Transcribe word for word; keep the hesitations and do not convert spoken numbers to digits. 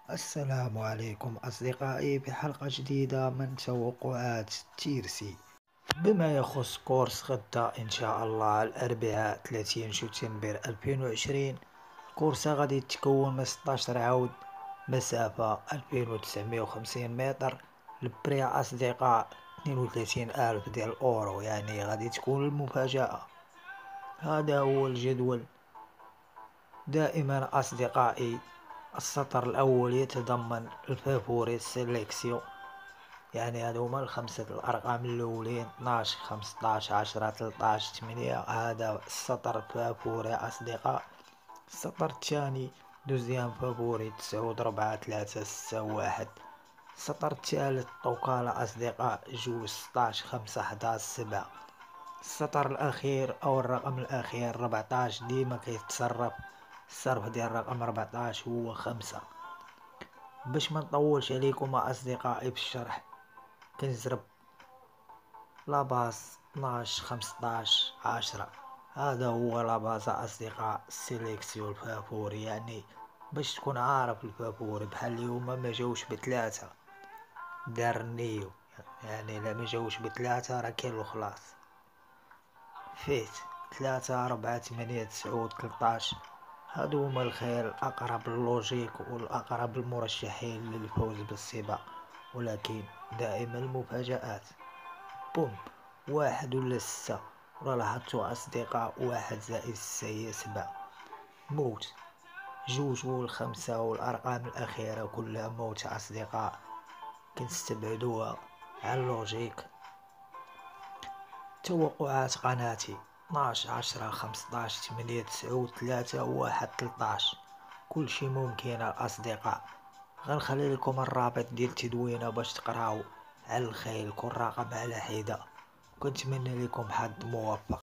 السلام عليكم أصدقائي في حلقة جديدة من توقعات تيرسي بما يخص كورس غدا إن شاء الله الأربعاء ثلاثين شتنبر ألفين وعشرين. كورس غادي يتكون من ستاشر عود، مسافة ألفين وتسعمية وخمسين متر، البري أصدقاء اثنين وثلاثين ألف ديال الأورو، يعني غادي تكون المفاجأة. هذا هو الجدول. دائما أصدقائي السطر الأول يتضمن الفافوري سيليكسيو، يعني هادو هما الخمسة الأرقام الأولين اثناش خمسطاش عشرة تلطاش ثمانية. هذا السطر فافوري أصدقاء. السطر الثاني دوزيام فافوري تسعود ربعة ثلاثة ستة واحد. السطر الثالث طوكالة أصدقاء جوج ستاش خمسة حداش سبعة. السطر الأخير أو الرقم الأخير ربعطاش ديما كيتصرف. الصرف ديال الرقم ربعطاش هو خمسة. باش ما نطولش عليكم أصدقائي في الشرح، كنزرب لاباز اثناش خمسطاش عشرة. هذا هو لاباز أصدقاء سيليكسيو الفافوري، يعني باش تكون عارف الفافوري بحال اليوم ما جاوش بثلاثة دار النيو، يعني لا ما جاوش بثلاثة راه كاين الخلاص. فيت ثلاثة ربعة ثمانية تسعود تلطاش. هادو هما الخير الأقرب للوجيك والأقرب المرشحين للفوز بالسباق، ولكن دائما المفاجآت. بوم، واحد ولا ستة، ولا لاحظتو أصدقاء واحد زائد ستة هي سبعة. موت، جوج والخمسة والأرقام الأخيرة كلها موت أصدقاء، كنستبعدوها على اللوجيك. توقعات قناتي اثناش عشرة خمسطاش ثمانية تسعود ثلاثة واحد تلطاش. كل شي ممكن الأصدقاء. غنخلي لكم الرابط ديال التدوينة باش تقراو على الخيل كل رقم على حدة، وكنتمنى لكم حظ موفق.